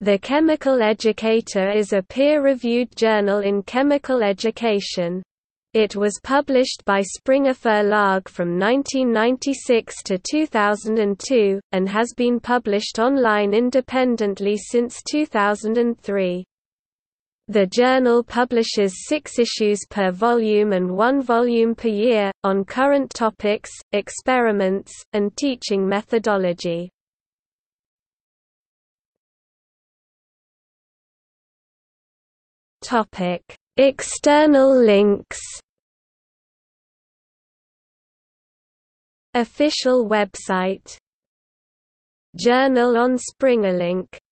The Chemical Educator is a peer-reviewed journal in chemical education. It was published by Springer Verlag from 1996 to 2002, and has been published online independently since 2003. The journal publishes 6 issues per volume and 1 volume per year, on current topics, experiments, and teaching methodology. External links. Official website. Journal on SpringerLink.